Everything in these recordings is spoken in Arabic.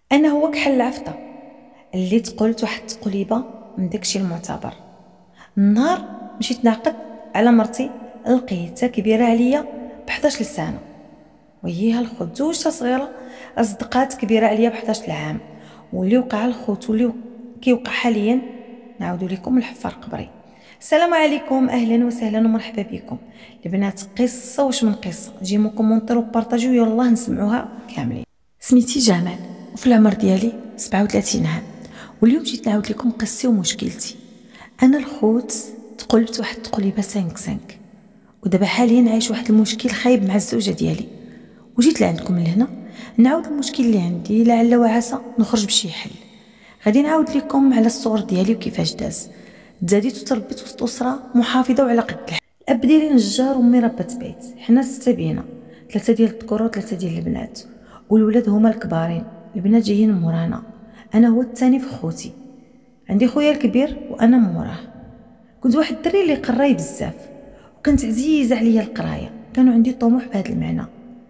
انا هو كحل العفطه اللي تقولت واحد التقليبه من داكشي المعتبر. النهار مشيت نعقد على مرتي، لقيتها كبيره عليا ب 11 سنه، وهي الخوت زوجتها صغيره اصدقات كبيره عليا ب 11 عام. واللي وقع الخوت واللي كيوقع حاليا نعاودو لكم الحفار قبري. السلام عليكم، اهلا وسهلا ومرحبا بكم البنات. قصه واش من قصه، جيمو كومونتير وبارطاجيو، يلاه نسمعوها كاملين. سميتي جمال وفي العمر ديالي 37 عام، واليوم جيت نعاود لكم قصتي ومشكلتي. انا الخوت تقلبت واحد التقليبه 5 ودابا حاليا عايش واحد المشكل خايب مع الزوجه ديالي، وجيت لعندكم لهنا نعاود المشكل اللي عندي، لعل وعسى نخرج بشي حل. غادي نعاود لكم على الصغر ديالي وكيفاش داز. تزاديت وتربيت وسط اسره محافظه وعلى قد الحال. الاب ديالي نجار وامي ربات بيت، حنا 6 بينا، 3 ديال الذكور و3 ديال البنات، والولاد هما الكبارين، البنات جايين مورانا. انا هو الثاني في خوتي، عندي خويا الكبير وانا موراه. كنت واحد الدري اللي قراي بزاف وكانت عزيزه عليا القرايه، كانوا عندي طموح بهذا المعنى.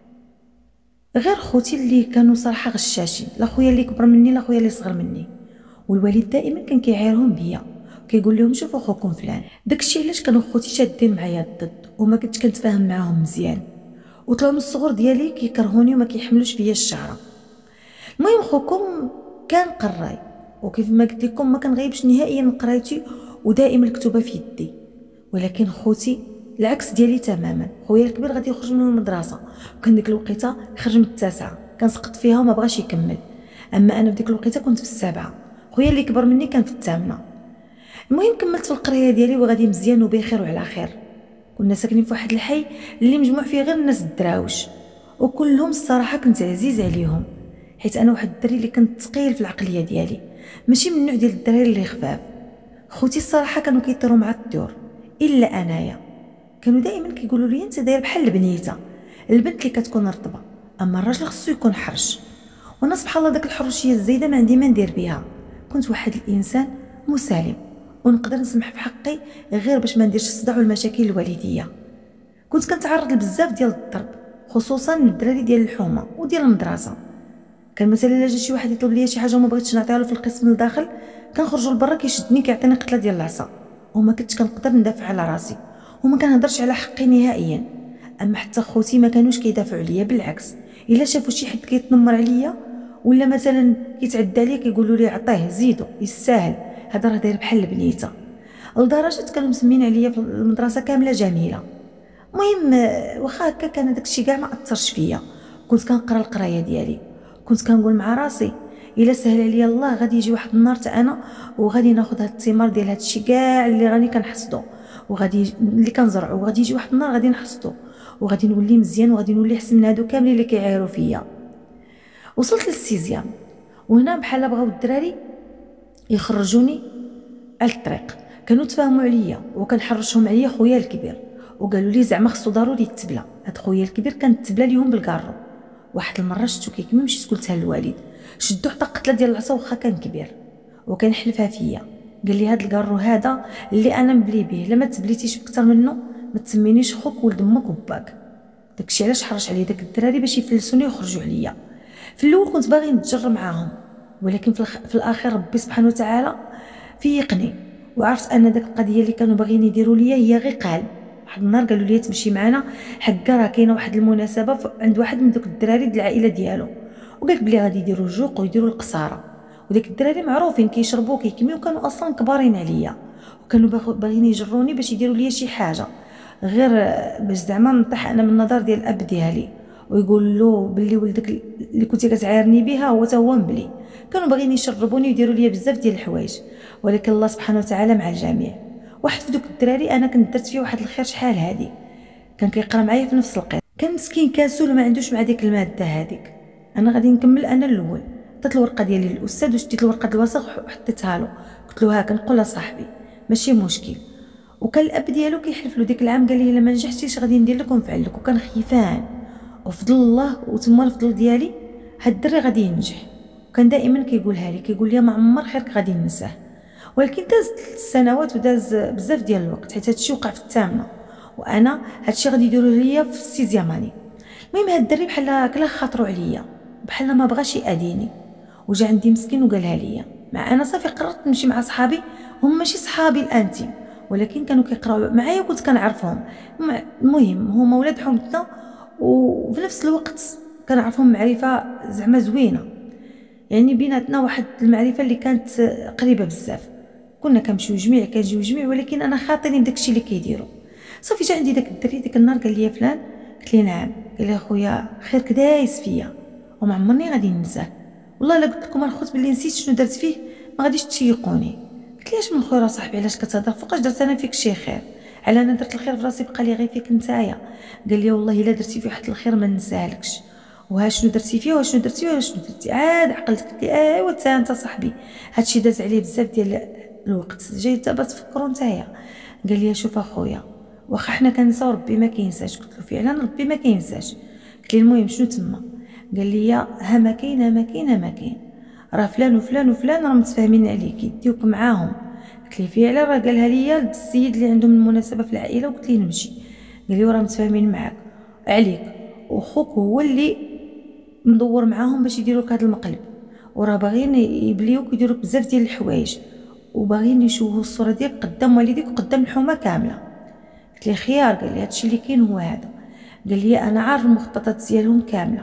غير خوتي اللي كانوا صراحه غشاشين، لا خويا اللي كبر مني لا خويا اللي صغر مني، والوالد دائما كان كيعايرهم بيا كيقول لهم شوفوا خوكم فلان. داكشي علاش كانوا خوتي شادين معايا الضد وما كنتش كنتفاهم معاهم مزيان، وطلعوا من الصغر ديالي كيكرهوني وما كيحملوش فيا الشعره. المهم خوكم كان قراي، وكيف ما قلت لكم ما كنغيبش نهائيا من قرايتي ودائما الكتوبه في يدي. ولكن خوتي العكس ديالي تماما. خويا الكبير غادي يخرج من المدرسه وكان ديك الوقيته خرج من التاسعه، كان سقط فيها وما بغاش يكمل. اما انا في ديك الوقيته كنت في السابعه، خويا اللي كبر مني كان في الثامنه. المهم كملت في القرايه ديالي وغادي مزيان وبخير وعلى خير. كنا ساكنين في واحد الحي اللي مجموع فيه غير الناس الدراوش، وكلهم الصراحه كنت عزيز عليهم، حيت انا واحد الدري اللي كنت ثقيل في العقليه ديالي، ماشي من النوع ديال الدراري اللي خفاف. خوتي الصراحه كانوا كيطيروا مع الطيور، الا انايا كانوا دائما كيقولوا لي انت داير بحال البنيته، البنت اللي كتكون رطبه، اما الراجل خصو يكون حرش. وانا سبحان الله داك الحرشيه الزايده ما عندي ما ندير بها. كنت واحد الانسان مسالم ونقدر نسمح في حقي غير باش ما نديرش الصداع والمشاكل الوالديه. كنت كنتعرض لبزاف ديال الضرب، خصوصا من الدراري ديال الحومه وديال المدرسه. كان مثلا الا جا شي واحد يطلب ليا شي حاجه وما بغيتش نعطيها له في القسم لداخل، كنخرجوا لبرا كيشدني كيعطيني قتله ديال العصا، وما كنتش كنقدر ندافع على راسي وما كنهضرش على حقي نهائيا. اما حتى خوتي ما كانوش كيدافعوا عليا، بالعكس الا شافوا شي حد كيتنمر عليا ولا مثلا كيتعدى عليا كيقولوا لي عطيه زيدو يستاهل، هذا راه داير بحال البنيته. لدرجه كانوا مسمين عليا في المدرسه كامله جميله. المهم واخا هكا كان داكشي كاع ما اثرش فيا، كنت كنقرا القرايه ديالي، كنت كنقول مع راسي الا سهل عليا الله غادي يجي واحد النهار حتى انا وغادي ناخذ هاد الثمار ديال هادشي كاع اللي راني كنحصدو وغادي اللي كنزرعو، وغادي يجي واحد النهار غادي نحصدو وغادي نولي مزيان وغادي نولي احسن من هادو كاملين اللي كيعايروا فيا. وصلت للسيزيام، وهنا بحال بغاو الدراري يخرجوني على الطريق. كانوا تفاهموا عليا وكنحرشهم عليا خويا الكبير، وقالوا لي زعما خصو ضروري التبله. هاد خويا الكبير كانت التبله ليهم بالكارو. واحد المره شفتو كيكمل مشيت قلتها للوالد، شدو حتى قتله ديال العصا واخا كان كبير وكان حلفها فيا. قال لي هاد الكارو هذا اللي انا مبلي به، لما تبليتيش بكثر منه ما تسمينيش خوك ولد امك وباك. داكشي علاش حرش عليا داك الدراري باش يفلسوني ويخرجوا عليا. في الاول كنت باغي نتجر معاهم، ولكن في الاخير ربي سبحانه وتعالى فيقني، وعرفت ان داك القضيه اللي كانوا باغيين يديروا ليا هي غير قال. واحد النهار قالوا لي تمشي معنا حكا راه كاينه واحد المناسبه عند واحد من دوك الدراري د العائله ديالو، وقالك بلي غادي يديروا الجوق ويديروا القصاره. وداك الدراري معروفين كيشربوا وكيكميو، كانوا اصلا كبارين عليا وكانوا باغيين يجروني باش يديروا ليا شي حاجه، غير باش زعما نطيح انا من النظر ديال الاب ديالي ويقول له باللي ولدك اللي كنتي كتعايرني بها هو تا هو مبلي. كانوا باغيين يشربوني ويديروا لي بزاف ديال الحوايج، ولكن الله سبحانه وتعالى مع الجميع. واحد في دوك الدراري انا كنت درت فيه واحد الخير شحال هادي، كان كيقرا معايا في نفس القسم، كان مسكين كاسول وما عندوش مع ديك الماده هذيك. انا غادي نكمل انا الاول، عطيت الورقه ديالي للاستاذ وشديت الورقه الوثق وحطيتها له، قلت له ها كنقول لصاحبي ماشي مشكل. وكان الاب ديالو كيحلف له ديك العام، قال لي الا ما نجحتيش غادي ندير لك ونفعل لك، وكان خيفان. وفضل الله وتما الفضل ديالي هاد الدري غادي ينجح، وكان دائما كيقولها لي، كيقول لي ما عمر خيرك غادي ننساه. ولكن داز السنوات وداز بزاف ديال الوقت حيت هادشي وقع في الثامنه، وانا هادشي غادي يديروه ليا في السيزيام اني. المهم هاد الدري بحال كلا خاطرو عليا، بحال ما بغاش يأذيني، وجا عندي مسكين وقالها لي. مع انا صافي قررت نمشي مع صحابي، هم ماشي صحابي الانتيم ولكن كانوا كيقراو معايا وكنت كنعرفهم. المهم هما ولاد حومتنا، وفي نفس الوقت كنعرفهم معرفه زعما زوينه، يعني بيناتنا واحد المعرفه اللي كانت قريبه بزاف. كنا كنمشيو جميع كنجيو جميع، ولكن انا خاطيني بداكشي اللي كيديروا. صافي جا عندي داك الدري ديك النهار قال لي فلان، قلت لي نعم. قال لي اخويا خيرك دايز فيا وما عمرني غادي ننساه، والله الا قلت لكم الخوت باللي نسيت شنو درت فيه ما غاديش تشيقوني. قلت لي اش من خويا صاحبي علاش كتهضر، فوقاش درت انا فيك شي خير؟ على انا درت الخير في راسي بقى لي غير فيك نتايا. قال لي والله الا درتي فيه واحد الخير ما ننساهلكش، وها شنو درتي فيه وشنو درتي وشنو درتي عاد عقلت. قلت لي ايوا تا انت صاحبي هادشي داز عليه بزاف ديال الوقت، جاي دابا تفكروا نتايا. قال لي شوف اخويا واخا حنا كنساو ربي ما كينساش. قلت له فعلا ربي ما كينساش. قلت لي المهم شنو تما؟ قال لي ها ما كاين ها ما كاين ها ما كاين، راه فلان وفلان وفلان راه متفاهمين عليك يديوك معاهم. قلت لي فعلا راه قالها لي السيد اللي عندهم المناسبه في العائله وقلت لي نمشي. قال لي راه متفاهمين معاك عليك، وخوك هو اللي مدور معاهم باش يديروا لك هذا المقلب، وراه باغيين يبليوك ويديروا لك بزاف ديال الحوايج، وباغيين يشوهوا الصوره ديالك قدام والديك وقدام الحومه كامله. قلت لي خيار. قال لي هادشي اللي كاين هو هذا. قال لي انا عارف المخططات ديالهم كامله،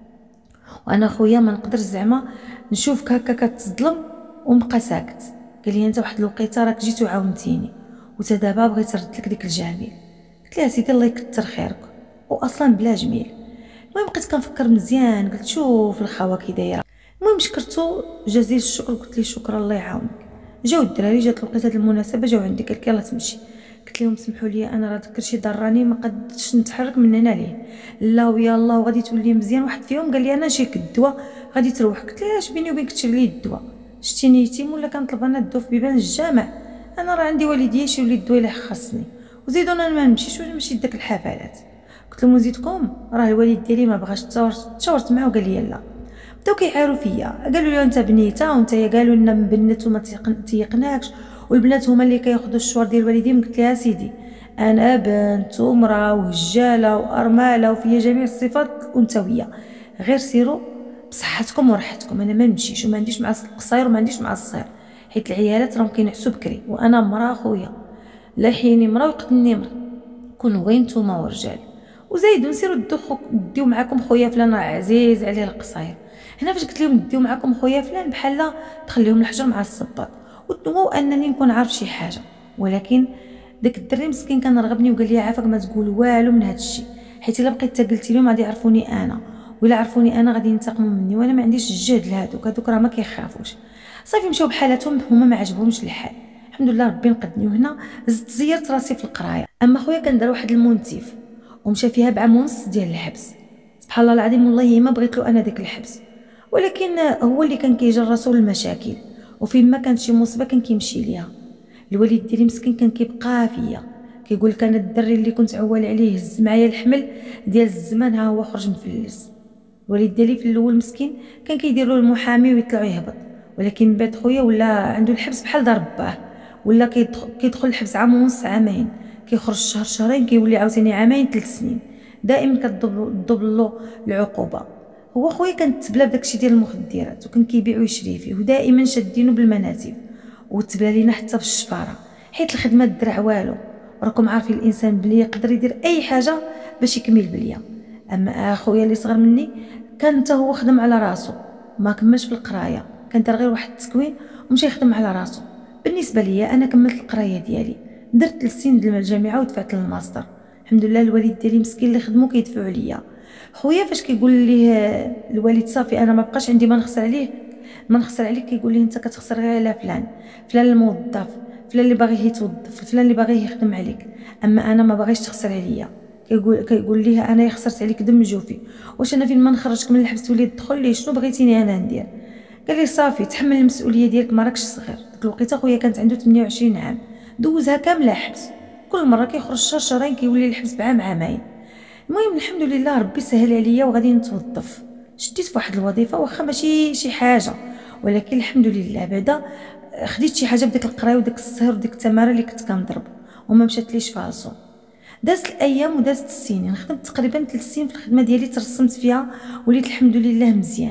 وانا خويا ما نقدرش زعما نشوفك هكا كتظلم ونبقى ساكت. قال لي انت واحد الوقيته راك جيت وعاونتيني وتا دابا بغيت نرد لك ديك الجميل. قلت له سيدي الله يكثر خيرك، واصلا بلا جميل. المهم بقيت كنفكر مزيان، قلت شوف الخاوه كي دايره. المهم شكرتو جزيل الشكر، قلت لي شكرا الله يعاونك. جاو الدراري جات الوقيته ديال المناسبه جاو عندي، قال لك يلاه تمشي. قلت لهم سمحوا لي انا راه داكشي ضراني ما قدرتش نتحرك من هنا ليه، لا ويا الله وغادي تولي مزيان. واحد فيهم قال لي انا نشيك الدواء غادي تروح. قلت له اش بيني وبينك تشري لي الدواء؟ شتيني يتيم ولا كنطلب انا الدواء في بيبان الجامع؟ انا راه عندي والديا شي ولي الدواء اللي خاصني، وزيدوا انا ما نمشيش ولا نمشي لداك الحفلات. قلت لهم نزيدكم راه الوالد ديالي ما بغاش، تشاورت معاه وقال لي لا. بداو كيعايروا فيا، قالوا لي انت بنيته وانت قالوا لنا بنت وما تيقناكش، والبنات هما اللي كياخذوا الشوار ديال الوالدين. قلت لها سيدي انا بنت ومراه وهجاله وارمله وفيا جميع الصفات الانثويه، غير سيروا بصحتكم وراحتكم، انا ما نمشيش وما عنديش مع القصير وما عنديش مع الصغير، حيت العيالات راهم كينعسوا بكري وانا مراه خويا، لا يحييني مراه ويقتلني مرا، كونوا غير نتوما ورجال. وزايدوا نسيروا ديو معاكم خويا فلان راه عزيز عليه القصير. هنا فاش قلت لهم ديو معاكم خويا فلان بحال تخليهم الحجر مع الصباط، وهو انني نكون عارف شي حاجه. ولكن داك الدري مسكين كان رغبني وقال لي عافاك ما تقول والو من هذا الشيء، حيت الا بقيت قلت لهم غادي يعرفوني انا، ولا عرفوني انا غادي ينتقموا مني، وانا ما عنديش الجهد لهادوك راه ما كيخافوش. صافي مشاو بحالاتهم، هما ما عجبهمش الحال. الحمد لله ربي نقدني. وهنا زدت زيرت راسي في القرايه. اما خويا كان دار واحد المونتيف ومشى فيها بعام ونص ديال الحبس. سبحان الله العظيم والله ما بغيت له انا داك الحبس، ولكن هو اللي كان كيجر راسو للمشاكل، وفين ما كانت شي مصيبه كان كيمشي ليها. الوالد ديالي مسكين كان كيبقى فيا، كيقول لك انا الدري اللي كنت عوال عليه هز معايا الحمل ديال الزمان ها هو خرج مفلس. الوالد ديالي في الاول مسكين كان كيدير له المحامي ويطلع يهبط، ولكن بعد خويا ولا عنده الحبس بحال دار باه، ولا كيدخل الحبس عام ونص عامين، كيخرج شهر شهرين، كيولي عاوتاني عامين 3 سنين، دائما كتدبل له العقوبه. هو خويا كان تبلا بداكشي ديال المخدرات وكان كيبيع ويشري فيه، ودائما شادينه بالمناتب، وتبلا لينا حتى بالشفاره، حيت الخدمه الدرع والو. راكم عارفين الانسان بلي يقدر يدير اي حاجه باش يكمل بليا. اما اخويا اللي صغر مني كان حتى هو خدم على راسو، ما كملش في القرايه، كان دار غير واحد التكوين ومشى يخدم على راسو. بالنسبه ليا انا كملت القرايه ديالي، درت 3 سنين ديال الجامعه ودفعت للماستر. الحمد لله الوالد ديالي مسكين اللي خدمو كيدفعوا عليا. خويا فاش كيقول ليه الوالد صافي انا ما بقاش عندي ما نخسر عليه، ما نخسر عليك، كيقول ليه انت كتخسر غير على فلان، فلان الموظف، فلان اللي باغي يتوظف، فلان اللي باغي يخدم عليك، اما انا ما باغيش تخسر عليا. كيقول ليه انا خسرت عليك دم جوفي، واش انا فين ما نخرجك من الحبس تولي تدخل لي، شنو بغيتيني انا ندير؟ قال لي صافي تحمل المسؤوليه ديالك، ما راكش صغير. ديك الوقيته خويا كانت عنده 28 عام، دوزها كامله حبس، كل مره كيخرج شهر شهرين كيولي الحبس بعام عامين. المهم الحمد لله ربي سهل عليا وغادي نتوظف، شديت في واحد الوظيفه واخا ماشي شي حاجه، ولكن الحمد لله بعدا خديت شي حاجه بديك القرايه وديك السهر وديك التماره اللي كنت كنضرب وما مشاتليش فالصو. دازت الايام ودازت السنين، خدمت تقريبا 3 سنين في الخدمه ديالي، ترسمت فيها وليت الحمد لله مزيان.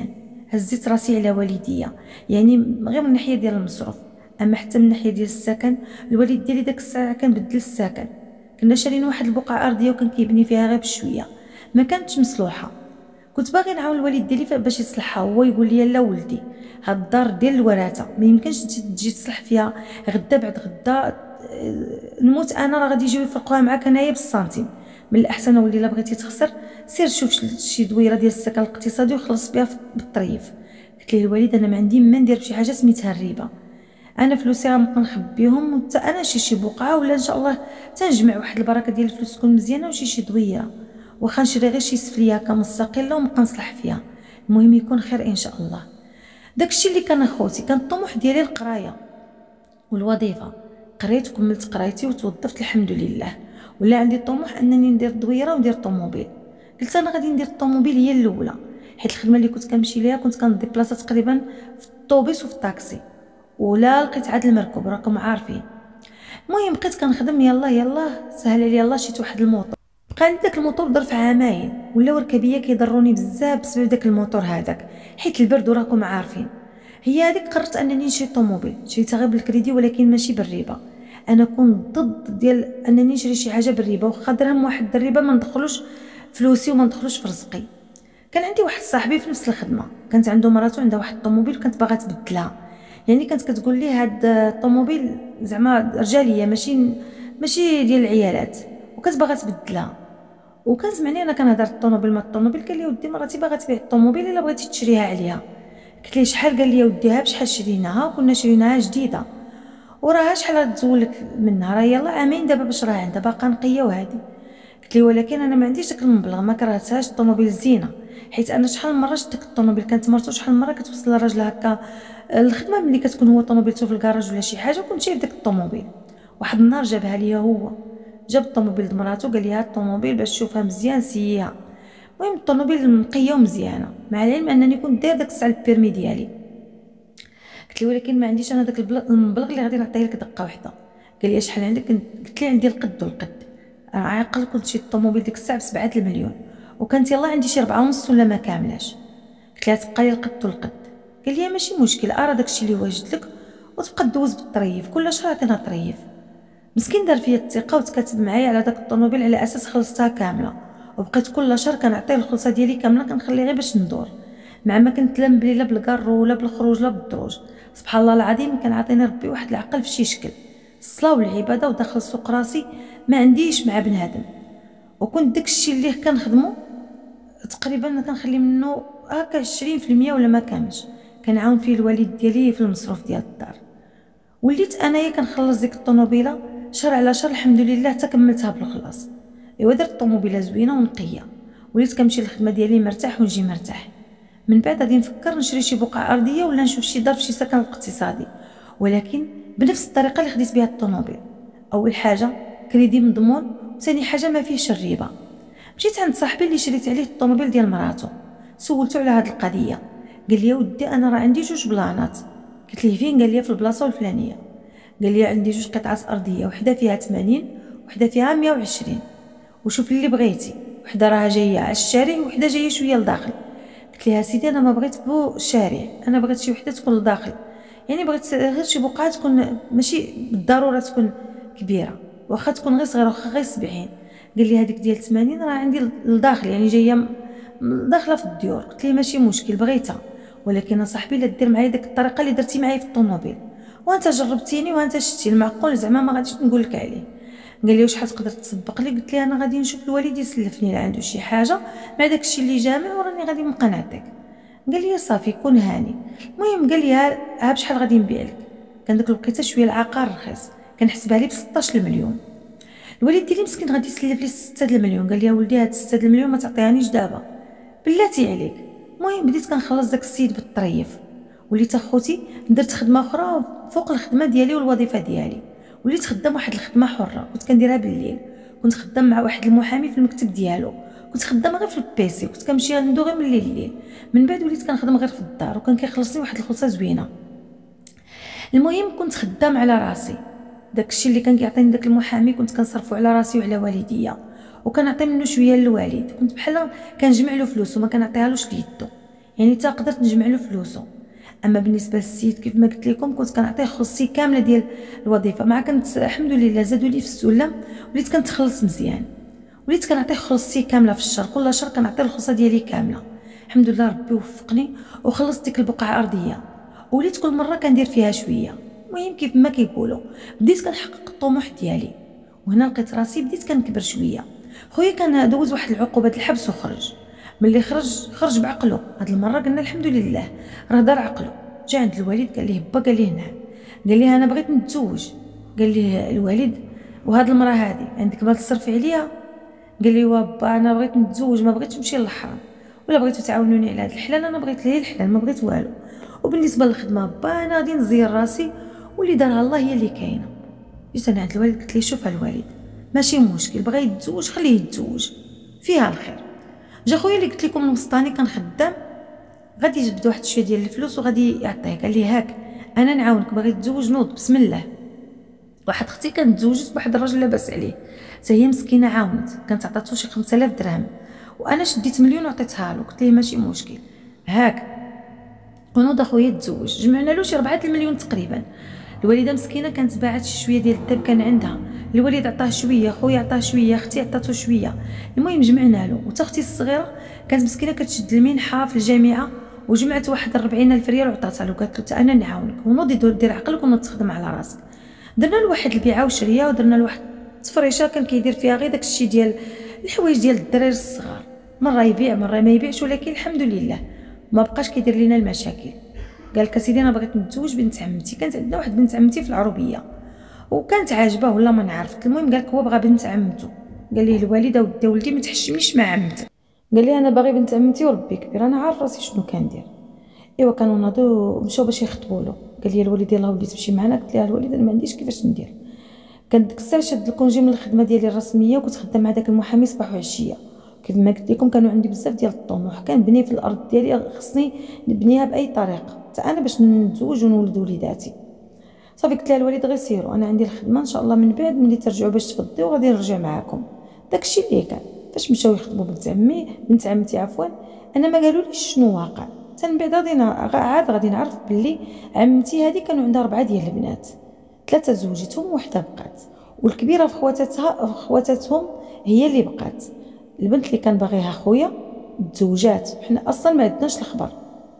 هزيت راسي على والديا، يعني غير من الناحيه ديال المصروف، اما حتى من الناحيه ديال السكن. الوالد ديالي داك الساعه كان بدل السكن، كنا شارين واحد البقعه ارضيه وكان كيبني فيها غير بشويه، ما كانتش مصلوحه. كنت باغي نعاون الوالد ديالي باش يصلحها، هو يقول لي لا ولدي، هاد الدار ديال الوراثه ما يمكنش تجي تصلح فيها غدا بعد غدا، نموت انا راه غادي يجيو يفرقوها معاك انايا بالسنتيم. من الاحسن ولي الا بغيتي تخسر سير شوف شي دويره ديال السكن الاقتصادي وخلص بها بالطريف. قلت ليه الوالد انا ما عندي ما ندير بشي حاجه سميتها الربا، انا فلوسي غنبقى نخبيهم، حتى انا شي بقعه ولا ان شاء الله تنجمع واحد البركه ديال الفلوس تكون مزيانه وشي دويره، واخا نشري غير شي سفليه هكا مستقله ونبقى نصلح فيها، المهم يكون خير ان شاء الله. داكشي اللي كان اخوتي. كان الطموح ديالي القرايه والوظيفه، قريت وكملت قرايتي وتوظفت الحمد لله، ولا عندي طموح انني ندير دويره وندير طوموبيل. قلت انا غادي ندير الطوموبيل هي الاولى، حيت الخدمه اللي كنت كنمشي ليها كنت كنديبلاصا تقريبا في الطوبيس وفي الطاكسي، ولا لقيت عاد المركوب راكم عارفين. المهم بقيت كنخدم، يلا سهل عليا الله شيت واحد الموطور، بقى عندي داك الموطور ظرف عامين، ولاو ركابيه كيضروني بزاف بسبب داك الموطور هذاك، حيت البرد وراكم عارفين. هي هذيك قررت انني نشري طوموبيل، شريتها غير بالكريدي ولكن ماشي بالربا. انا كنت ضد ديال انني نشري شي حاجه بالربا، واخا درهم واحد الربا ما ندخلوش فلوسي وما ندخلوش في رزقي. كان عندي واحد صاحبي في نفس الخدمه، كانت عنده مراتو عندها واحد الطوموبيل وكانت باغا تبدلها، يعني كانت كتقول لي هاد الطوموبيل زعما رجاليه ماشي ديال العيالات، وكانت باغا تبدلها. وكان سمعني انا كنهضر الطوموبيل ما الطوموبيل، قال لي ودي مراتي باغا تبيع الطوموبيل الا بغيتي تشريها عليها. قلت ليه شحال؟ قال لي وديها بشحال شريناها؟ كنا شريناها جديده وراها شحال غتزولك منها، راه يلا عامين دابا باش راه عندها باقا نقيه وهادي. قلت لي ولكن انا ما عنديش داك المبلغ، ما كرهتهاش الطوموبيل زينه، حيت انا شحال مره شفت داك الطوموبيل كانت مرتو شحال مره كتوصل لراجل هكا الخدمه ملي كتكون هو طوموبيلته في الكراج ولا شي حاجه، كنت شايف داك الطوموبيل. واحد النهار جابها ليا هو، جاب الطوموبيل د مراتو قال لي هاد الطوموبيل باش تشوفها مزيان سييها. المهم الطوموبيل نقيه ومزيانه، مع العلم انني كنت داير داك الساعه البيرمي ديالي. قلت لي ولكن ما عنديش انا داك المبلغ اللي غادي نعطيه لك دقه واحده. قال لي شحال عندك؟ قلت لي عندي القد والقد، عاقل كنت شريت الطوموبيل ديك الساعه ب7 المليون، وكانت يلا عندي شي 4.5 ولا ما كاملاش. قلت لها تبقى لي القد والقد. قال لي ماشي مشكل، ارا داكشي اللي واجد لك وتبقى دوز بالطريف، كل شهر عطينا طريف. مسكين دار فيا الثقه وتكاتب معايا على داك الطوموبيل على اساس خلصتها كامله، وبقيت كل شهر كنعطيه الخلصه ديالي كامله، كنخلي غير باش ندور، مع ما كنت لا مبلي لا بالكارو ولا بالخروج لا بالدروج. سبحان الله العظيم كان عاطيني ربي واحد العقل في شي شكل، الصلاه والعباده وداخل سوق راسي ما عنديش مع بنادم. وكنت داكشي اللي كنخدمو تقريبا كنخلي منه هكا 20% ولا ما كاملش، كنعاون فيه الوالد ديالي في المصروف ديال الدار. وليت انايا كنخلص ديك الطوموبيله شهر على شهر الحمد لله حتى كملتها بالخلاص. ايوا درت الطوموبيله زوينه ونقيه، وليت كنمشي للخدمه ديالي مرتاح ونجي مرتاح. من بعد غادي نفكر نشري شي بقعه ارضيه ولا نشوف شي دار في شي سكن اقتصادي، ولكن بنفس الطريقه اللي خديت بها الطوموبيل. اول حاجه كريدي مضمون، وثاني حاجه ما فيهش الربا. مشيت عند صاحبي اللي شريت عليه الطوموبيل ديال مراتو، سولته على هاد القضيه. قال لي ودي انا راه عندي 2 بلانات. قلت ليه فين؟ قال لي في البلاصه الفلانيه. قال لي عندي 2 قطعات ارضيه، وحده فيها 80 وحده فيها 120، وشوف اللي بغيتي، وحده راها جايه على الشارع وحده جايه شويه لداخل. قلت لها سيدي انا ما بغيت بو الشارع، انا بغيت شي وحده تكون لداخل، يعني بغيت غير شي بقعه تكون ماشي بالضروره تكون كبيره، واخا تكون غير صغيره، واخا غير 70. قال لي هذيك ديال 80 راه عندي لداخل، يعني جايه داخله في الديور. قلت ليه ماشي مشكل بغيتها، ولكن صاحبي لا دير معايا ديك الطريقه اللي درتي معايا في الطوموبيل، وانت جربتيني وانت شتي المعقول زعما ما غاديش نقول لك عليه. قال لي وشحال تقدر تسبق لي؟ قلت ليه انا غادي نشوف الوالد يسلفني لا عنده شي حاجه مع داكشي اللي جامع وراني غادي نبقى نعطيك. قال لي صافي كون هاني. المهم قال لي ها بشحال غادي نبيع لك؟ كان داك الوقيته شويه العقار رخيص، كنحسبها لي ب 16 المليون. الوالد ديالي مسكين غادي يسلف لي 6 المليون. قال لي يا ولدي هاد 6 المليون ما تعطيهانيش دابا بلاتي عليك. المهم بديت كنخلص داك السيد بالطريف، وليت اخوتي درت خدمه اخرى فوق الخدمه ديالي والوظيفه ديالي، وليت خدام واحد الخدمه حره كنت كنديرها بالليل. كنت خدام مع واحد المحامي في المكتب ديالو، كنت خدامه غير في البيسي، كنت كنمشي عنده غير من الليل. من بعد وليت كنخدم غير في الدار وكان كيخلصني واحد الخلصه زوينه. المهم كنت خدام على راسي، داكشي اللي كان كيعطيني داك المحامي كنت كنصرفو على راسي وعلى والديا، وكنعطي منه شويه للوالد، كنت بحال كنجمع له فلوس وما كنعطيهالوش ليدو، يعني تا قدرت نجمع له فلوسه. اما بالنسبه للسيد كيف ما قلت لكم كنت كنعطيه خصي كامله ديال الوظيفه، مع كنت الحمد لله زادوا لي في السلم وليت كنتخلص مزيان، وليت كنعطيه خصي كامله في الشهر، كل شهر كنعطيه الخصه ديالي كامله. الحمد لله ربي وفقني وخلصت ديك البقعه ارضيه، وليت كل مره كندير فيها شويه. المهم كيف ما كيقولوا بديت كنحقق الطموح ديالي، وهنا لقيت راسي بديت كنكبر شويه. خويا كان دوز واحد العقوبه الحبس وخرج. ملي خرج بعقله. هاد المره قلنا الحمد لله راه دار عقله. جا عند الوالد قال ليه با، قال ليه نعم، قال ليه انا بغيت نتزوج. قال ليه الوالد وهاد المراه هادي عندك بال تصرفي عليها؟ قال لي با انا بغيت نتزوج، ما بغيتش نمشي للحرام، ولا بغيتو تعاونوني على هاد الحلال، انا بغيت ليه الحلال ما بغيت والو. وبالنسبه للخدمه با انا غادي نزير راسي واللي دارها الله هي اللي كاينه. جيت انا عند الوالد قلت ليه شوف الوالد ماشي مشكل، بغى يتزوج خليه يتزوج فيها الخير. جا خويا اللي قلت لكم المسطاني كان خدام، غادي يجبد واحد شويه ديال الفلوس وغادي يعطيه. قال لي هاك انا نعاونك، باغي تتزوج نوض بسم الله. واحد اختي كانت تزوجت بواحد الراجل لاباس عليه، حتى هي مسكينه عاونت، كانت عطاتو شي 5000 درهم، وانا شديت مليون وعطيتها له. قلت ليه ماشي مشكل هاك ونوض اخويا تزوج. جمعنا له شي 4 المليون تقريبا. الوالده مسكينه كانت باعت شويه ديال الذهب كان عندها، الوالد عطاه شويه، خويا عطاه شويه، اختي عطاتو شويه. المهم جمعنا له. وتا اختي الصغيره كانت مسكينه كتشد المنحه في الجامعه، وجمعت واحد 40,000 ريال وعطاتها له. قالت له تا انا نعاونك ونوض دير عقلك ونوض تخدم على راسك. درنا له واحد البيعه وشريه، ودرنا له واحد التفريشه كان كيدير فيها غير داكشي ديال الحوايج ديال الدراري الصغار، مره يبيع مره ما يبيعش، ولكن الحمد لله ما بقاش كيدير لينا المشاكل. قال لك اسيدي انا بغيت نتزوج بنت عمتي، كانت عندنا واحد بنت عمتي في العروبيه وكانت عاجبه ولا ما نعرف. المهم قال لك هو بغى بنت عمته. قال ليه الوالده ولدي ما تحشمنيش مع عمتك. قال لي انا باغي بنت عمتي وربي كبير، انا عارف راسي شنو كندير. ايوا كانوا ناضوا مشاو باش يخطبوا له. قال لي الوالد يلاه ولدي تمشي معنا. قلت لها الوالد انا ما عنديش كيفاش ندير. كان ديك الساعه شاد الكونجي من الخدمه ديالي الرسميه، وكنت خدام مع داك المحامي صباح وعشيه. كيف ما قلت لكم كانوا عندي بزاف ديال الطموح، كنبني في الارض ديالي خصني نبنيها باي طريقه حتى انا باش نتزوج ونولد وليداتي. صافي قلت لها الوالد غير سيروا انا عندي الخدمه ان شاء الله من بعد ملي ترجعوا باش تفضيو غادي نرجع معاكم. داكشي اللي كان. فاش مشاو يخطبوا بنت عمتي عفوا، انا ما قالوليش شنو واقع. حتى من بعد غادي نعرف باللي عمتي هذه كانوا عندها 4 ديال البنات، 3 زوجتهم وحده بقات، والكبيره في خواتاتهم هي اللي بقات. البنت اللي كان باغيها خويا تزوجات، حنا اصلا ما عندناش الخبر.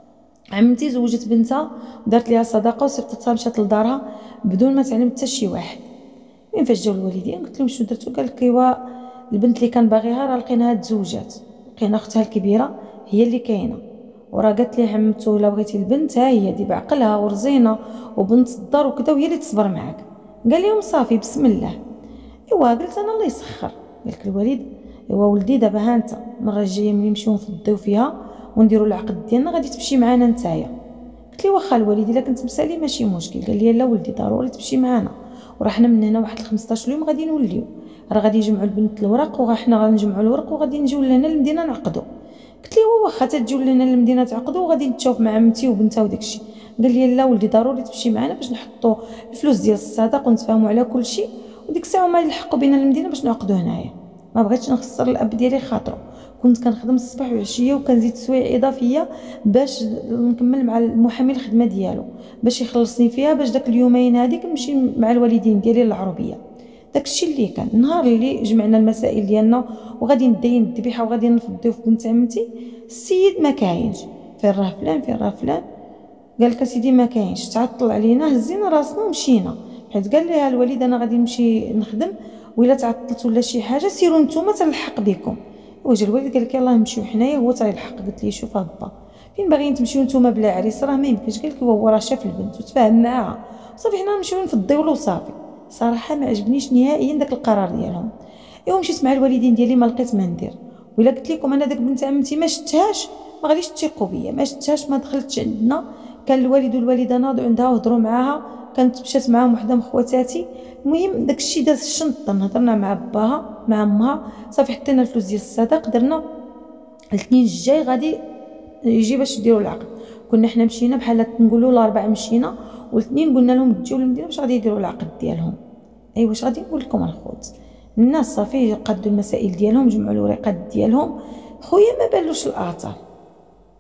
عمتي زوجت بنتها ودارت ليها صداقه وصيفطتها مشات لدارها بدون ما تعلم حتى شي واحد. من فاش جاو الوالدين قلت لهم شنو درتو؟ قال لك ايوا البنت اللي كان باغيها راه لقيناها تزوجات، لقينا اختها الكبيره هي اللي كاينه، وراه قالت لي عمتو الا بغيتي البنت ها هي دي بعقلها ورزينه وبنت الدار وكذا وهي اللي تصبر معاك. قال لهم صافي بسم الله. ايوا قلت انا الله يسخر. قال لك الوالد ايوا ولدي دابا ها انت المره الجايه ملي نمشيو نفضيو فيها ونديروا العقد ديالنا غادي تمشي معنا نتايا. قلت لي واخا الوالد الا كنت مسالي ماشي مشكل. قال لي لا ولدي ضروري تمشي معنا، وراه حنا من هنا واحد 15 يوم غادي نوليو، راه غادي يجمعوا البنت الورق وحنا غنجمعوا الورق وغادي نجيو لهنا للمدينه نعقدوا. قلت لي واخا تجيو لهنا للمدينه تعقدوا وغادي نتشاوف مع عمتي وبنتها وداكشي. قال لي لا ولدي ضروري تمشي معنا باش نحطوا الفلوس ديال الصداق ونتفاهموا على كل شيء، وديك الساعه ما يلحقوا بينا المدينه باش نعقدوا هنايا. ما بغيتش نخسر الاب ديالي خاطرو، كنت كنخدم الصباح والعشيه وكنزيد سوايع اضافيه باش نكمل مع المحامي الخدمه ديالو باش يخلصني فيها، باش داك اليومين هذيك نمشي مع الوالدين ديالي للعربيه. داكشي اللي كان. النهار اللي جمعنا المسائل ديالنا وغادي ندين الذبيحه وغادي نفضيو في بنت عمتي، السيد ما كاينش. فين راه فلان فين راه فلان؟ قال لك اسيدي ما كاينش. تعطل علينا هزينا راسنا ومشينا، حيت قال لها الوالد انا غادي نمشي نخدم وإلا تعطلت ولا شي حاجه سيروا نتوما تنلحق بكم. وجا الوالد قال لك يلاه نمشيو حنايا هو تيلحق. قلت ليه شوف با فين باغيين تمشيو نتوما بلا عريس؟ راه ما يمكنش. قال لك هو راه شاف البنت وتفاهم معاها صافي حنا نمشيو نفضيو له صافي. صراحه ما عجبنيش نهائيا داك القرار ديالهم. ايوا مشيت مع الوالدين ديالي ما لقيت ما ندير. ولا قلت لكم انا داك بنت عمتي ما شفتهاش ما غاديش تثيقوا بيا، ما شفتهاش ما دخلتش عندنا. كان الوالد والوالده ناضوا عندها وهضروا معاها، كانت مشات معاهم وحده من خواتاتي. المهم داكشي داز الشنطه، هضرنا مع باها مع امها صافي حطينا الفلوس ديال الصداق. درنا الاثنين الجاي غادي يجي باش نديروا العقد. كنا حنا مشينا بحال نقولوا الاربعه مشينا والاثنين قلنا لهم تجيو للمدينه باش غادي يديروا العقد ديالهم. ايوا واش غادي نقول لكم الخوت، الناس صافي قادوا المسائل ديالهم جمعوا الوريقات ديالهم. خويا ما بالوش الاثار.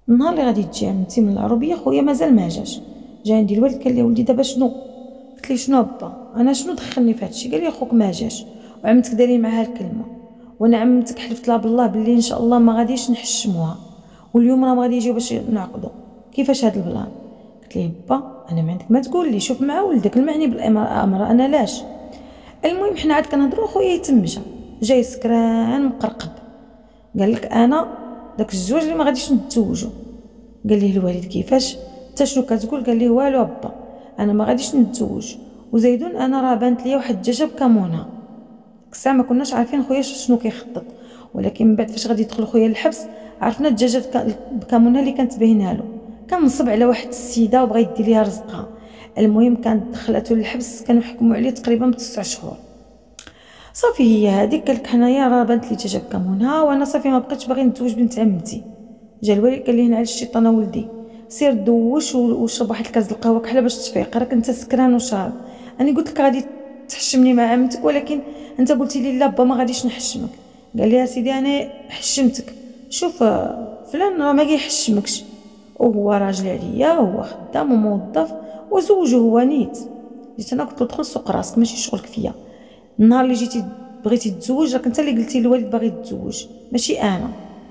النهار اللي غادي تجي عمتي من العربيه خويا مازال ما جاش. جا عندي الوالد قال لي ولدي دابا شنو؟ قلت ليه شنو با انا شنو دخلني في هادشي؟ قال لي خوك ما جاش وعمتك داري معاها الكلمه، وانا عمتك حلفت لها بالله باللي ان شاء الله ما غاديش نحشموها، واليوم راه غادي يجيو باش نعقدوا. كيفاش هاد البلان؟ قلت ليه با انا ما عندك ما تقول لي، شوف مع ولدك المعني بالامر انا لاش. المهم حنا عاد كنهضروا خويا يتم جاي سكران مقرقب، قال لك انا داك الزواج اللي ما غاديش نتزوجوا. قال ليه الوالد كيفاش انت شنو كتقول؟ قال ليه والو با انا ما غاديش نتزوج، وزيدون انا راه بانت ليا واحد الدجاجه بكمونه. ديك الساعه ما كناش عارفين خويا شنو كيخطط، ولكن من بعد فاش غادي يدخل خويا للحبس عرفنا الدجاجه بكمونه اللي كانت باينه له. كان نصب على واحد السيده وبغى يدي ليها رزقها. المهم كانت دخلته للحبس، كانوا حكموا عليه تقريبا ب9 شهور. صافي هي هذيك قالك حنايا راه بانت لي دجاجه بكمونها، وانا صافي ما بقيتش باغي نتزوج بنت عمتي. جا الوالد قال لي نعل الشيطان ولدي، سير دوش وشرب واحد الكاس القهوه كحله باش تفيق، راك انت سكران وشارب. انا قلت لك غادي تحشمني مع عمتك، ولكن انت قلتي لي لا با ما غاديش نحشمك. قال لي يا سيدي انا حشمتك، شوف فلان راه ما كيحشمكش، وهو راجل عليا وهو خدام وموظف وزوجه هو نيت. جيت انا قلت له دخل سوق راسك ماشي شغلك فيا. النهار اللي جيتي بغيتي تزوج راك انت اللي قلتي للوالد باغي تزوج ماشي انا.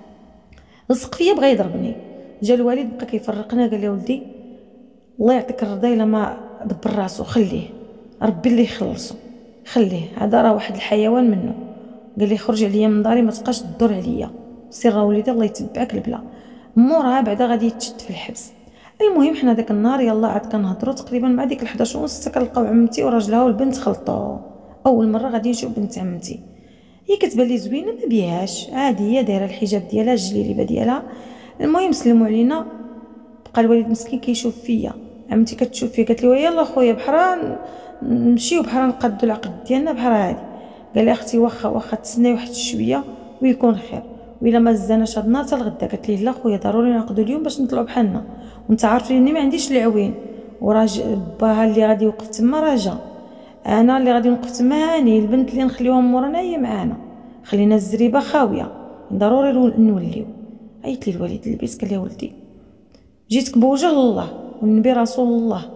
لصق فيا بغى يضربني. جا الوالد بقى كيفرقنا قال لي ولدي الله يعطيك الرضا الا ما دبر راسو خليه، ربي اللي يخلصو خليه، هذا راه واحد الحيوان منه. قال لي خرج عليا من داري ما تبقاش تدور عليا، سير وليدي الله يتبعك البلا. موراها بعدا غادي يتشد في الحبس. المهم حنا داك النهار يلا عاد كنهضروا تقريبا مع ديك 11 ونص كنلقاو عمتي وراجلها والبنت خلطوا. اول مره غادي نشوف بنت عمتي، هي كتبان لي زوينه ما بيهاش عاديه، دايره الحجاب ديالها الجليليبه ديالها. المهم سلموا علينا، بقى الوالد مسكين كيشوف فيا، عمتي كتشوف فيا قالت لي يلا خويا بحال نمشيو بحال نقادو العقد ديالنا بحال هادي. قال لي اختي واخا تسناي واحد شويه ويكون خير، وإلا ما زاناش هاد النهار حتى الغدا. قالت لي لا خويا ضروري نعقدو اليوم باش نطلعوا بحالنا، وانت عارف اني ما عنديش العوين، وراجل باها اللي غادي يوقف تما راه جا، انا اللي غادي نوقف تما هاني، البنت اللي نخليوها مورانا هي معانا، خلينا الزريبه خاويه ضروري نوليو. عيط لي الوالد للبيت قال لي ولدي جيتك بوجه الله والنبي رسول الله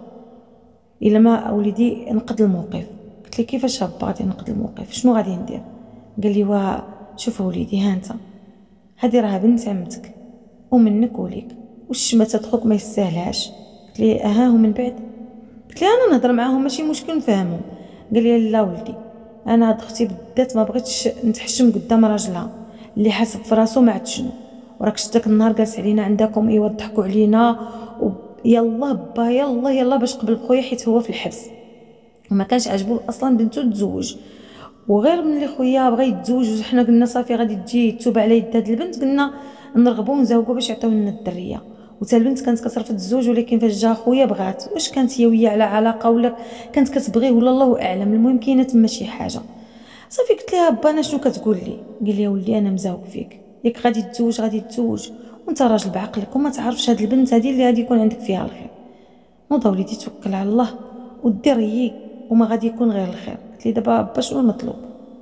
الا ما وليدي نقد الموقف. قلت لي كيفاش با غادي نقد الموقف شنو غادي ندير؟ قال لي شوف وليدي ها انت هذه راه بنت عمتك ومنك وليك، والشماتة خوك ما يستاهلهاش. قلت لي ومن بعد؟ قلت لي انا نهضر معاهم ماشي مشكل نفهمهم. قال لي لا ولدي انا هاد اختي بالذات ما بغيتش نتحشم قدام راجلها اللي حاسب في راسو ما عاد شنو، وراك شتاك النهار جالس علينا عندكم ايوا ضحكوا علينا يلا با يلا باش قبل بخويا حيت هو في الحبس وما كانش عاجبو اصلا بنته تزوج. وغير من اللي خويا بغى يتزوج وحنا قلنا صافي غادي تجي توب على يد هاد البنت، قلنا نرغبوا ونزوقوا باش يعطيو لنا الدريه. وتا البنت كانت كترفض الزوج، ولكن فاش جا خويا بغات. واش كانت هي وياه على علاقه ولا كانت كتبغيه ولا الله اعلم، المهم كاينه تما شي حاجه. صافي قلت لها با انا شنو كتقول لي؟ قال لي يا ولدي انا مزوق فيك، ياك غادي تزوج وانت راجل بعقلك وما تعرفش هاد البنت هذه اللي غادي يكون عندك فيها الخير. نوض وليدي توكل على الله ودير ريك وما غادي يكون غير الخير. قلت لي دابا با شنو المطلوب؟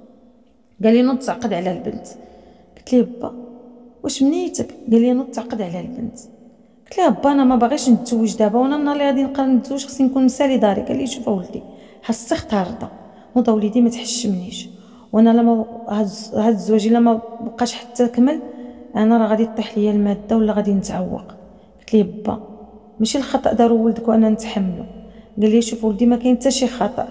قال لي نوض تعقد على البنت. قلت ليه با واش منيتك؟ قال لي نوض تعقد على البنت. قلت ليه با انا ما باغيش نتزوج دابا، وانا النهار اللي غادي نقرر نتزوج خصني نكون مسالي داري. قال لي شوف ولدي حس اختار رضا، نوض وليدي ما تحشمنيش، وانا لما هاد الزواج الا ما بقاش حتى كمل انا راه غادي طيح ليا الماده ولا غادي نتعوق. قلت ليه با ماشي الخطا دارو ولدك وانا نتحملو. قال لي شوف ولدي ما كاين حتى شي خطا،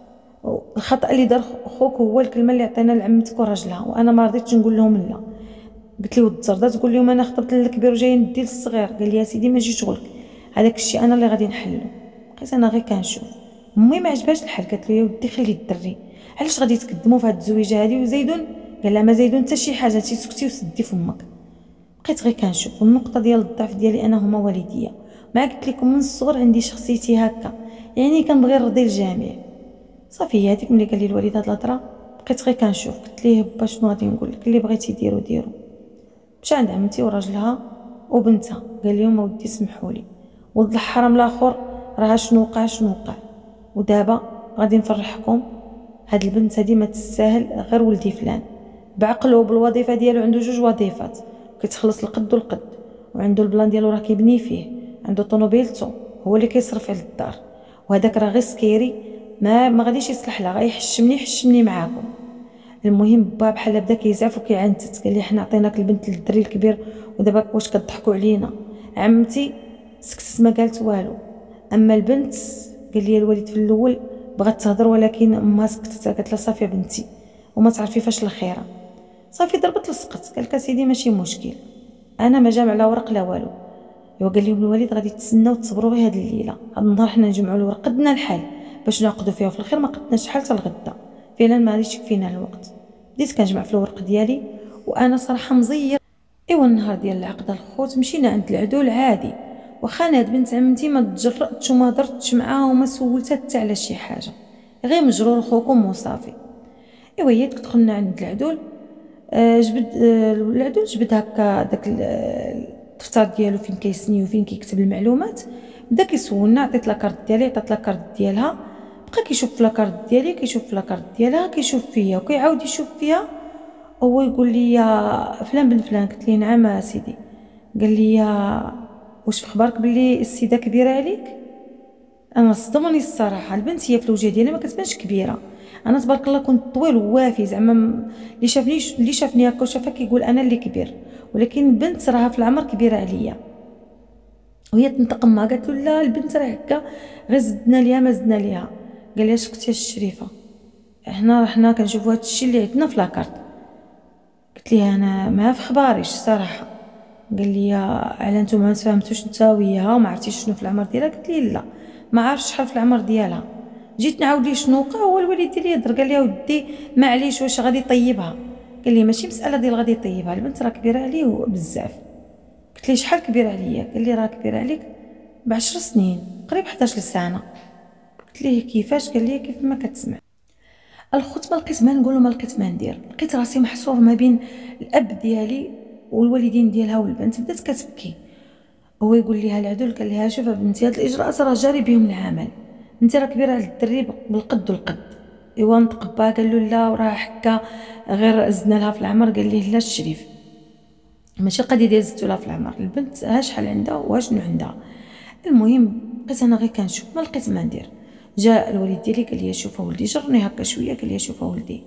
الخطا اللي دار خوك هو الكلمه اللي عطينا لعمتك وراجلها، وانا ما رضيتش نقول لهم لا. قلت لي والتزرده تقول لهم انا خطبت للكبير وجاي ندي للصغير. قال لي يا سيدي ماشي شغلك، هذاك الشيء انا اللي غادي نحلو. بقيت انا غير كنشوف. امي ما عجبهاش الحال، قالت له يا ودي خلي الدري، علاش غادي تقدموا في هاد الزويجه هذه وزيدون؟ قال لها ما زيدون حتى شي حاجه، تسكتي وسدي فمك. بقيت غير كنشوف. والنقطه ديال الضعف ديالي انا هما والديا، ما قلت لكم من الصغر عندي شخصيتي هكا، يعني كنبغي نرضي الجميع. صافي هذيك ملي قال لي الوالد هاد الهضره بقيت غير كنشوف. قلت ليه با شنو غادي نقول لك، اللي بغيتي ديرو. مشى عند عمتي وراجلها وبنتها قال لهم اودي سمحوا لي، ولد الحرام الاخر راه شنو وقع. ودابا غادي نفرحكم، هاد البنت هادي ما تستاهل غير ولدي فلان بعقله وبالوظيفه ديالو، عنده 2 وظيفات كيتخلص القد والقد، وعنده البلان ديالو راه كيبني فيه، عنده طوموبيلتو، هو اللي كيصرف على الدار، وهذاك راه غير سكيري ما غاديش يصلح لها، غيحشمني معاكم. المهم با بحال بدا كيزعف وكيعنتت، قال لي حنا عطيناك البنت للدري الكبير ودابا واش كضحكوا علينا؟ عمتي سكتت ما قالت والو. اما البنت قال لي الوالد في الاول بغات تهضر ولكن امها سكتت، قالت لها صافي بنتي وما تعرفي فاش الخيره. صافي ضربت السقط، قال لك سيدي ماشي مشكل، انا ما جامع لا ورق لا والو. ايوا قال لهم الوالد غادي تسناو تصبروا غير هاد الليله، هاد النهار حنا نجمعوا الورق قدنا الحال باش نعقدوا فيها، وفي الاخير ما قدناش الحال حتى الغدا، فعلا ما غاديش يكفينا الوقت. بديت كنجمع في الورق ديالي وانا صراحه مزير. ايوا النهار ديال العقد الخوت مشينا عند العدول عادي، واخا انا هاد بنت عمتي ما تجرأتش وما هضرتش معاها وما سولتها حتى على شي حاجه، غير مجرور خوكم وصافي. ايوا هي دخلنا عند العدول، العدول جبد هكا داك الدفتر ديالو فين كيسني وفين كيكتب المعلومات، بدا كيسولنا، عطيت لاكارت ديالي، عطات لاكارت ديالها، بقى كيشوف في لاكارت ديالي، كيشوف في لاكارت ديالها، كيشوف فيا وكيعاود يشوف فيها. هو يقول لي فلان بن فلان، قلت ليه نعم سيدي. قال لي واش في خبارك بلي السيده كبيره عليك؟ انا صدمني الصراحه، البنت هي في الوجه ديالها ما كتبانش كبيره، انا تبارك الله كنت طويل ووافي، زعما اللي شافني هكا وشافها كيقول انا اللي كبير، ولكن البنت راها في العمر كبيره عليا. وهي تنتقم معها، قالت له لا البنت راه هكا غير زدنا ليها ما زدنا ليها. قال لها سكتي الشريفه، حنا كنشوفوا هذا الشيء اللي عندنا في لاكارت. قلت ليه انا ما في خباريش صراحه. قال لي على نتوما ما تفاهمتوش نتا وياها وما عرفتيش شنو في العمر ديالها؟ قلت ليه لا ما عارفش شحال في العمر ديالها. جيت نعاود ليه شنو وقع، هو الوالد ديالي يهضر، قال لي ودي معليش واش غادي يطيبها؟ قال لي ماشي مساله ديال غادي يطيبها، البنت راه كبيره عليه بزاف. قلت ليه شحال كبيره عليا؟ قال لي راه كبيره عليك ب10 سنين، قريب 11 سنه. قلت ليه كيفاش؟ قال لي كيف ما كتسمع. الخوت ما لقيت ما نقول وما لقيت ما ندير، لقيت راسي محصور ما بين الاب ديالي والوالدين ديالها والبنت. بدات كتبكي، هو يقول ليها العدول، قال لها شوف بنتي هاد الاجراءات راه جاري بهم العمل، انت راه كبيره على الدري بالقد والقد. ايوا نطق با، قال له لا وراه حكا غير زدنا لها في العمر. قال ليه لا الشريف ماشي القضيه ديال زدتو لها في العمر، البنت ها شحال عندها وها شنو عندها. المهم بقيت انا غير كنشوف ما لقيت ما ندير. جاء الوالد ديالي قال لي شوف اولدي، جرني هكا شويه، قال لي شوف اولدي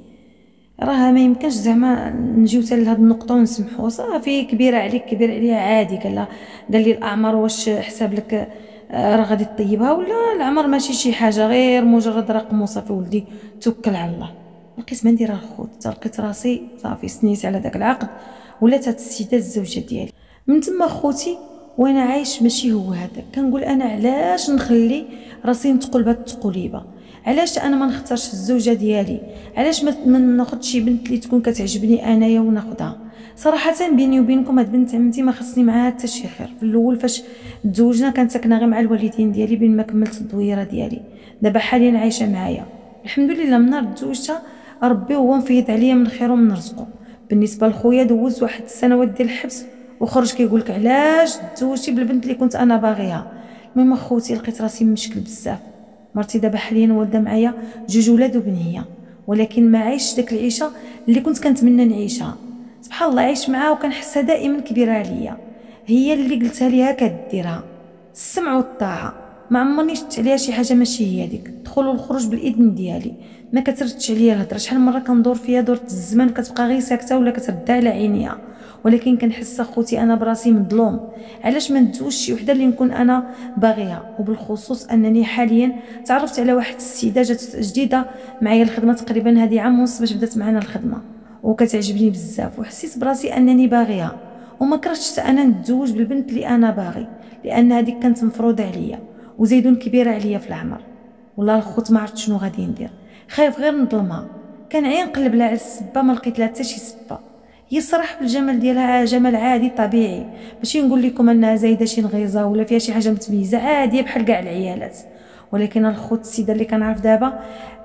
راه ما يمكنش زعما نجيو حتى لهاد النقطه ونسمحوا، صافي كبيره عليك كبير عليها عادي. قال لي الاعمار واش حساب لك راه غادي تطيبها ولا العمر ماشي شي حاجه، غير مجرد رقم وصافي ولدي توكل على الله. لقيت ما ندير الخوت، لقيت راسي صافي سنيت على داك العقد، ولات هاد السيده الزوجه ديالي. من تما خوتي وانا عايش ماشي هو هذا، كنقول انا علاش نخلي راسي نتقول بهاد التقوليبه، علاش انا ما نختارش الزوجه ديالي، علاش ما ناخذش شي بنت اللي تكون كتعجبني انايا وناخذها. صراحه بيني وبينكم هاد بنت عمتي ما خصني معاها حتى شي خير. في الاول فاش تزوجنا كانت ساكنه غير مع الوالدين ديالي بين ما كملت الدويره ديالي، دابا حاليا عايشه معايا الحمد لله. من نهار تزوجتها ربي هو مفيض عليا من خير ومن رزقه. بالنسبه لخويا دوز واحد السنوات ديال الحبس وخرج كيقول لك علاش تزوجتي بالبنت اللي كنت انا باغيها. المهم اخوتي لقيت راسي مشكل بزاف. مرتي دابا حاليا والده معايا 2 ولاد وبنيه، ولكن ما عايش داك العيشه اللي كنت كنتمنى نعيشها. سبحان الله عايش معاها وكنحسها دائما كبيره عليا، هي اللي قلتها ليها كديرها، السمع والطاعه. ما عمرني شفت عليها شي حاجه ماشي هي ديك، الدخول والخروج بالاذن ديالي، ما كتردش عليا الهضره. شحال مره كندور فيها دورة الزمان كتبقى غير ساكته ولا كترد على عينيها، ولكن كنحس اخوتي انا براسي مظلوم. علاش ما نتزوجش شي وحده اللي نكون انا باغيها؟ وبالخصوص انني حاليا تعرفت على واحد السيده جات جديده معايا الخدمه، تقريبا هذه عام ونص باش بدات معنا الخدمه، وكتعجبني بزاف، وحسيت براسي انني باغيها وما كرهتش انا نتزوج بالبنت اللي انا باغي، لان هذيك كانت مفروضه عليا وزيدون كبيره عليا في العمر. والله الخوت ما عرفت شنو غادي ندير، خايف غير نظلمها. كنعيا نقلب لها على السبه ما لقيت لها حتى شي سبه. هي الصراحه بالجمال ديالها جمال عادي طبيعي، ماشي نقول لكم انها زايده شي نغيزه ولا فيها شي حاجه متميزه، عاديه بحال كاع العيالات. ولكن الخوت السيده اللي كنعرف دابا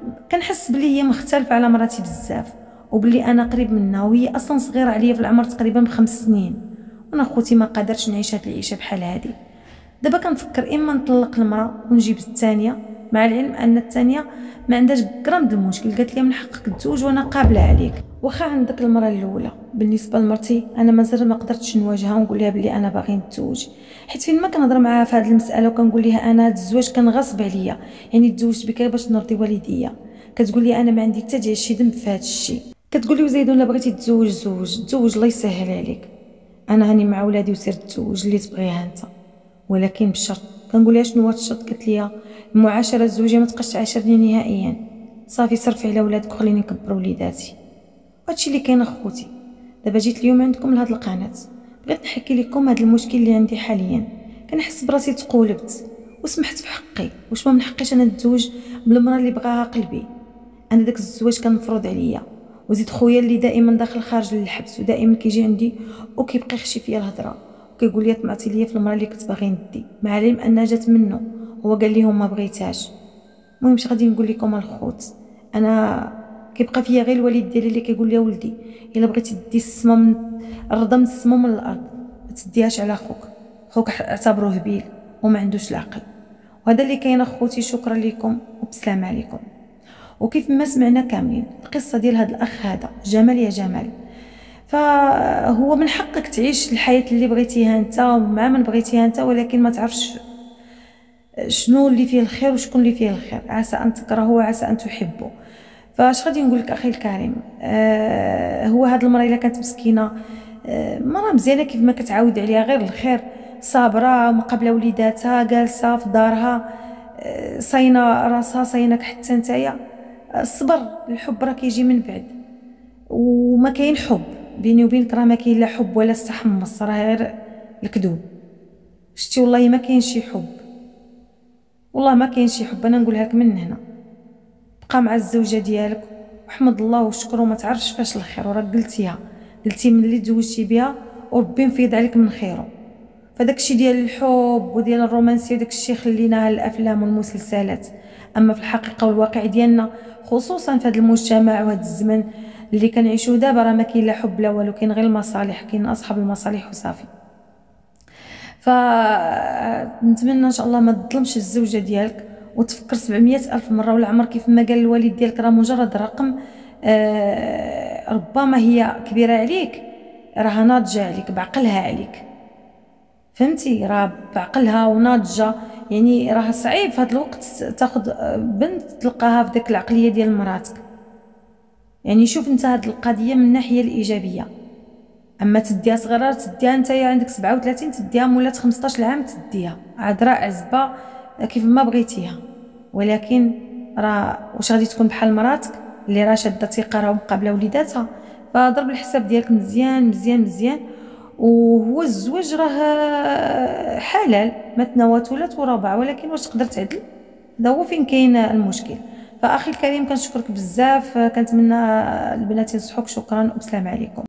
كنحس بلي هي مختلفه على مراتي بزاف، وبلي انا قريب منها وهي اصلا صغيره عليا في العمر تقريبا ب5 سنين، وانا خوتي ما قادرش نعيش هاد العيشه بحال هادي. دابا كنفكر اما نطلق المراه ونجيب الثانيه، مع العلم ان الثانيه ما عندهاش غرام د المشكل، قالت لي من حقك تزوج وانا قابله عليك، واخا عندك المراه الاولى، بالنسبه لمرتي انا مازال ما قدرتش نواجهها ونقول لها بلي انا باغي نتزوج، حيت فين ما كنهضر معاها في هذه المساله وكنقول لها انا هذا الزواج كان غصب عليا، يعني تزوجت بك باش نرضي والديا، كتقول لي انا ما عندي حتى شي ذنب في هذا الشيء. كتقول لي وزيدون الا بغيتي تزوج تزوج الله يسهل عليك، انا هاني مع ولادي وسير تزوج اللي تبغيها انت، ولكن بشرط. كنقول لها شنو هو الشرط؟ قالت لي المعاشره الزوجيه ما تبقاش تعاشرني نهائيا، صافي صرفي على ولادك وخليني نكبر وليداتي. هادشي اللي كاين اخوتي. دابا جيت اليوم عندكم لهاد القناه، بغيت نحكي لكم هاد المشكل اللي عندي حاليا. كنحس براسي تقولبت وسمحت في حقي، واش ما من حقيش انا نتزوج بالمراه اللي بغاها قلبي؟ انا داك الزواج كان مفروض عليا، وزيد خويا اللي دائما داخل خارج للحبس ودائما كيجي عندي وكيبقى يخشي فيا الهضره وكيقول لي طمعتي ليا في المراه اللي كنت باغي ندي، مع العلم انها جات منه، هو قال لي ما بغيتهاش. المهم اش غادي نقول لكم الخوت، انا كيبقى فيا غير الوالد ديالي اللي كيقول لي ولدي الا بغيتي دي السما من الرضا من السما من الارض ما تديهاش على خوك اعتبروه هبيل وما عندوش العقل. وهذا اللي كاين اخوتي. شكرا لكم وبسلام عليكم. وكيف ما سمعنا كاملين القصه ديال هذا الاخ هذا جمال يا جمال، فهو من حقك تعيش الحياه اللي بغيتيها انت ومع من بغيتيها انت، ولكن ما تعرفش شنو اللي فيه الخير وشكون اللي فيه الخير، عسى ان تكرهه وعسى ان تحبه. فاش غادي نقول لك اخي الكريم، هو هاد المراه الا كانت مسكينه، مراه مزيانه كيف ما كتعاود عليها غير الخير، صابره مقابله وليداتها جالسه في دارها، صاينه راسها صاينك حتى نتايا. الصبر الحب راه كيجي من بعد، وما كاين حب بيني وبينك، راه ما كاين لا حب ولا استحمص، راه غير الكذوب. شتي والله ما كاين شي حب، والله ما كاين شي حب، انا نقولها لك من هنا. بقى مع الزوجه ديالك وحمد الله وشكر وما تعرفش فاش الخير، وراه قلتي ملي تزوجتي بها وربي مفيض عليك من خيره. فداك الشيء ديال الحب وديال الرومانسيه وداك الشيء خليناها للافلام والمسلسلات، اما في الحقيقه والواقع ديالنا خصوصا في هذا المجتمع وهذا الزمن اللي كنعيشوه دابا، راه ما كاين لا حب لا والو، كاين غير المصالح، كاين اصحاب المصالح وصافي. فنتمنى ان شاء الله ما تظلمش الزوجه ديالك وتفكر 700 الف مره، ولا عمر كيف ما قال الوالد ديالك راه مجرد رقم. ربما هي كبيره عليك، راها ناضجه عليك بعقلها عليك، فهمتي؟ راه بعقلها وناضجه، يعني راه صعيب في هذا الوقت تاخذ بنت تلقاها في داك العقليه ديال مراتك. يعني شوف انت هذه القضيه من الناحيه الايجابيه، اما تديها صغيره تديها انت عندك 37 تديها مولات 15 عام تديها عذراء عزبه كيف ما بغيتيها، ولكن راه واش غادي تكون بحال مراتك اللي راه شاده ثقه راه مقابله وليداتها؟ فضرب الحساب ديالك مزيان مزيان مزيان. وهو الزواج راه حلال مثنى وثلاث ورباع، ولكن واش تقدر تعدل؟ هذا هو فين كاين المشكل. فاخي الكريم كنشكرك بزاف، كنتمنى البنات ينصحوك. شكرا وبسلام عليكم.